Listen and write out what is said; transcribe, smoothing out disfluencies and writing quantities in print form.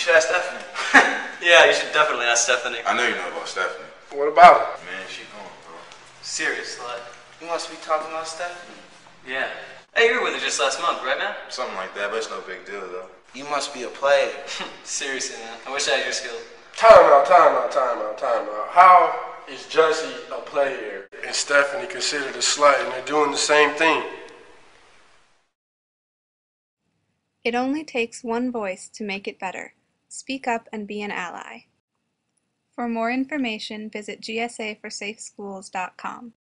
should ask Stephanie. Yeah, you should definitely ask Stephanie. I know you know about Stephanie. What about her? Man, she gone, bro. Serious, slut. You must be talking about Stephanie. Yeah. Hey, you were with her just last month, right, man? Something like that, but it's no big deal, though. You must be a player. Seriously, man. I wish I had your skills. Time out. How is Jesse a player and Stephanie considered a slut and they're doing the same thing? It only takes one voice to make it better. Speak up and be an ally. For more information, visit gsaforsafeschools.com.